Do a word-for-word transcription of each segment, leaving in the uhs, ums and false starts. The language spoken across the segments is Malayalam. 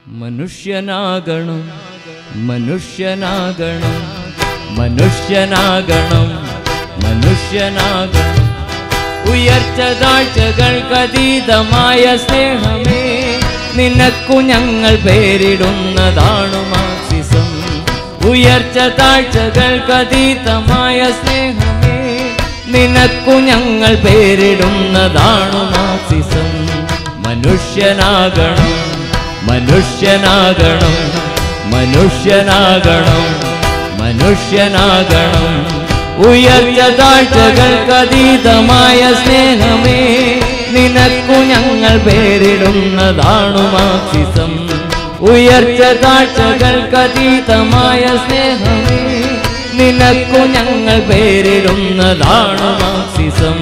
മനുഷ്യനാകണം മനുഷ്യനാകണം മനുഷ്യനാകണം മനുഷ്യനാകണം ഉയർച്ച താഴ്ചകൾക്കതീതമായ സ്നേഹമേ നിനക്കു ഞങ്ങൾ പേരിടുന്നതാണു മാർക്സിസം. ഉയർച്ച താഴ്ചകൾക്കതീതമായ സ്നേഹമേ നിനക്കു ഞങ്ങൾ പേരിടുന്നതാണു മാർക്സിസം. മനുഷ്യനാകണം മനുഷ്യനാകണം മനുഷ്യനാകണം മനുഷ്യനാകണം ഉയർച്ച താഴ്ചകൾക്കതീതമായ സ്നേഹമേ നിനക്കു ഞങ്ങൾ പേരിടുന്നതാണു മാർക്സിസം. ഉയർച്ച താഴ്ചകൾക്കതീതമായ സ്നേഹമേ നിനക്കു ഞങ്ങൾ പേരിടുന്നതാണു മാർക്സിസം.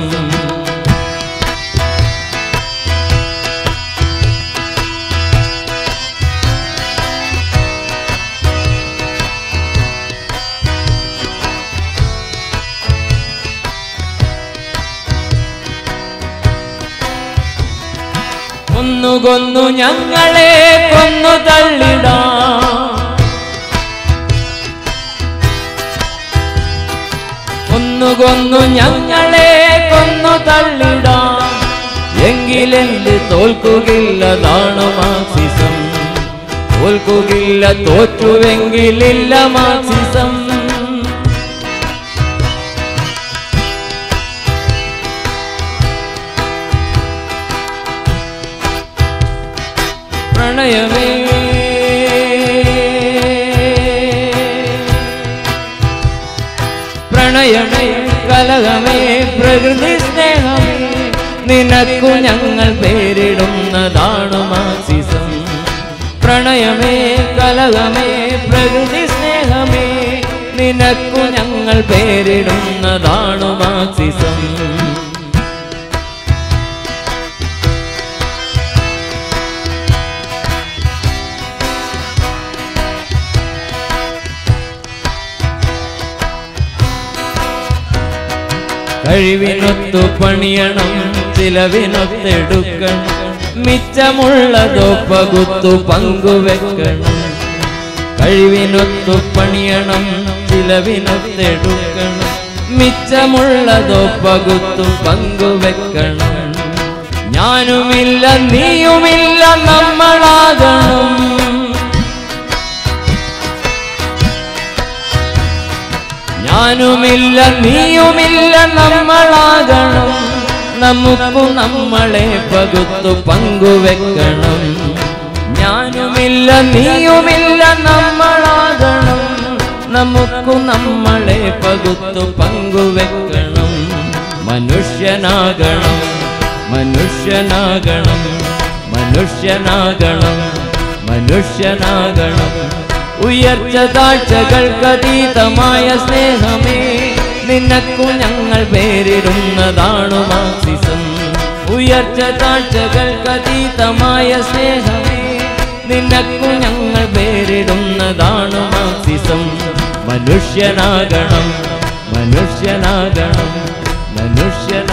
കൊന്നു കൊന്നു ഞങ്ങളെ കൊന്നു തള്ളിടാം, കൊന്നു കൊന്നു ഞങ്ങളെ കൊന്നു തള്ളിടാം, എങ്കിലെന്ത് തോൽക്കുകയില്ലതാണ് മാർക്സിസം. തോൽക്കുകയില്ല, തോറ്റുവെങ്കിലില്ല മാർക്സിസം. പ്രണയമേ പ്രണയമേ കലഹമേ പ്രകൃതി സ്നേഹമേ നിനക്കു ഞങ്ങൾ പേരിടുന്നതാണു മാർക്സിസം. പ്രണയമേ കലഹമേ പ്രകൃതി സ്നേഹമേ നിനക്കു ഞങ്ങൾ പേരിടുന്നതാണു മാർക്സിസം. കഴിവിനൊത്തു പണിയണം, ചിലവിനൊത്തെടുക്കണം, മിച്ചമുള്ളതോ പകുത്തു പങ്കുവെക്കണം. കഴിവിനൊത്തു പണിയണം, ചിലവിനൊത്തെടുക്കണം, മിച്ചമുള്ളതോ പകുത്തു പങ്കുവെക്കണം. ഞാനുമില്ല നീയുമില്ല നമ്മളാകണം, ഞാനുമില്ല നീയുമില്ല നമ്മളാകണം. നമുക്കു നമ്മളെ പകുത്തു പങ്കുവെക്കണം. ഞാനുമില്ല നീയുമില്ല നമ്മളാകണം. നമുക്കു നമ്മളെ പകുത്തു പങ്കുവെക്കണം. മനുഷ്യനാകണം മനുഷ്യനാകണം മനുഷ്യനാകണം മനുഷ്യനാകണം ഉയർച്ച താഴ്ചകൾക്കതീതമായ സ്നേഹമേ നിനക്കു ഞങ്ങൾ പേരിടുന്നതാണു മാർക്സിസം. ഉയർച്ച താഴ്ചകൾക്കതീതമായ സ്നേഹമേ നിനക്കു ഞങ്ങൾ പേരിടുന്നതാണു മാർക്സിസം. മനുഷ്യനാകണം മനുഷ്യനാകണം മനുഷ്യനാകണം.